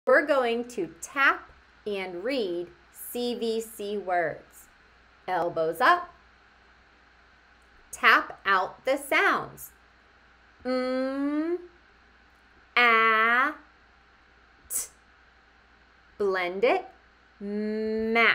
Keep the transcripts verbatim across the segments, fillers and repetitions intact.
We're going to tap and read C V C words. Elbows up. Tap out the sounds. Mm, a, t. Blend it. Mat.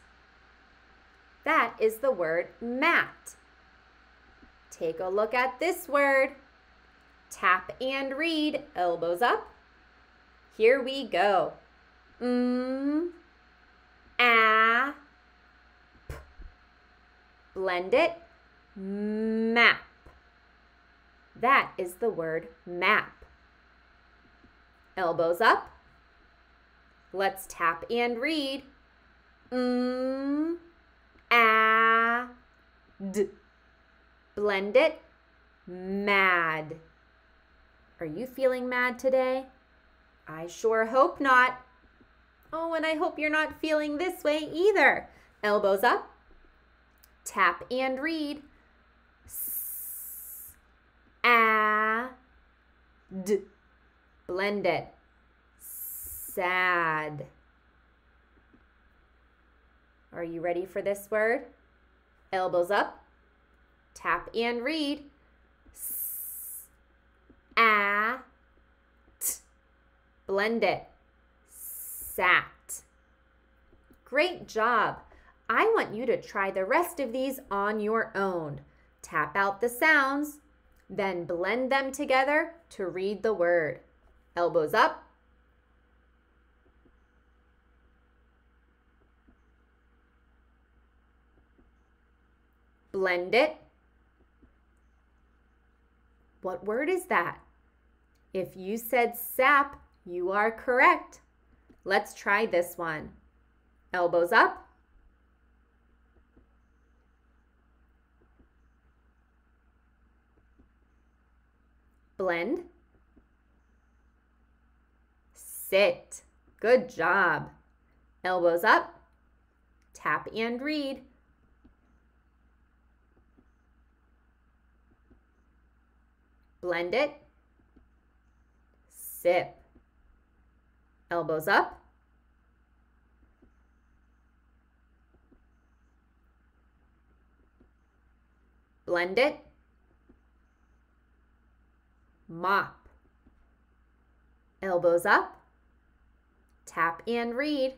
That is the word mat. Take a look at this word. Tap and read. Elbows up. Here we go. Mm, a, p. Blend it. Map. That is the word map. Elbows up. Let's tap and read. Mm, a, d. Blend it. Mad. Are you feeling mad today? I sure hope not. Oh, and I hope you're not feeling this way either. Elbows up. Tap and read. S, a, d. Blend it. Sad. Are you ready for this word? Elbows up. Tap and read. S, a, t. Blend it. Sat. Great job. I want you to try the rest of these on your own. Tap out the sounds, then blend them together to read the word. Elbows up. Blend it. What word is that? If you said sap, you are correct. Let's try this one. Elbows up. Blend. Sit. Good job. Elbows up. Tap and read. Blend it. Sip. Elbows up. Blend it. Mop. Elbows up. Tap and read.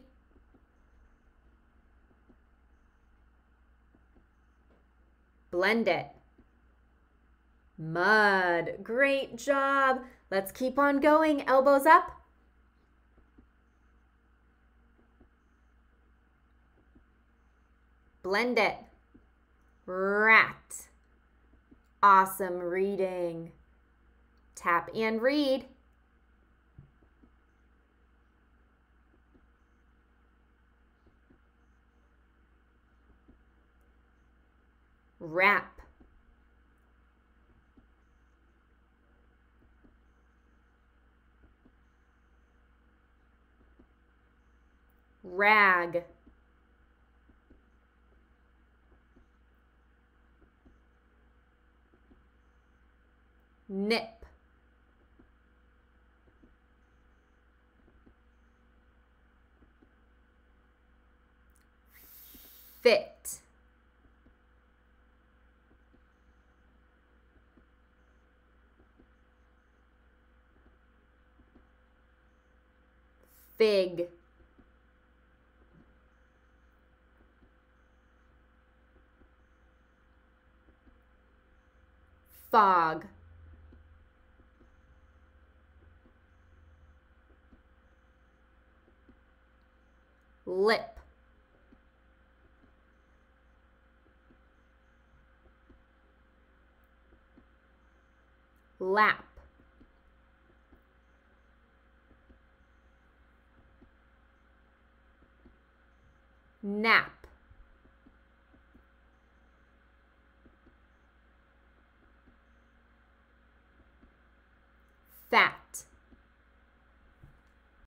Blend it. Mud. Great job. Let's keep on going. Elbows up. Blend it. Rat. Awesome reading. Tap and read. Wrap. Rag. Nip. Fit. Fig. Fog. Lip. Lap. Nap. Fat.